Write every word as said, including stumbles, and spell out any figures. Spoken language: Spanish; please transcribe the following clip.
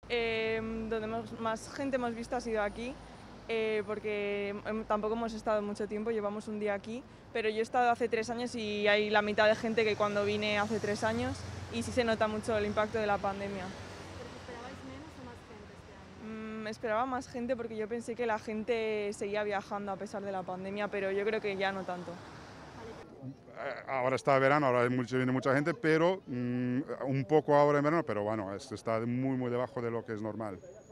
Eh, donde hemos- más gente hemos visto ha sido aquí, eh, porque hem- tampoco hemos estado mucho tiempo, llevamos un día aquí, pero yo he estado hace tres años y hay la mitad de gente que cuando vine hace tres años y sí se nota mucho el impacto de la pandemia. ¿Pero os esperabais menos o más gente este año? Mm, esperaba más gente porque yo pensé que la gente seguía viajando a pesar de la pandemia, pero yo creo que ya no tanto. Vale, ¿qué- Eh, Ahora está verano, ahora hay mucho- viene mucha gente, pero mm, un poco ahora en verano, pero bueno, esto está muy, muy debajo de lo que es normal.